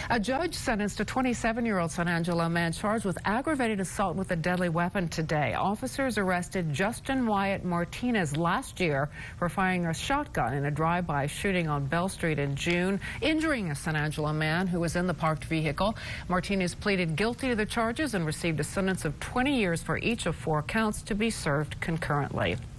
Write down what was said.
A judge sentenced a 27-year-old San Angelo man charged with aggravated assault with a deadly weapon today. Officers arrested Justin Wyatt Martinez last year for firing a shotgun in a drive-by shooting on Bell Street in June, injuring a San Angelo man who was in the parked vehicle. Martinez pleaded guilty to the charges and received a sentence of 20 years for each of 4 counts to be served concurrently.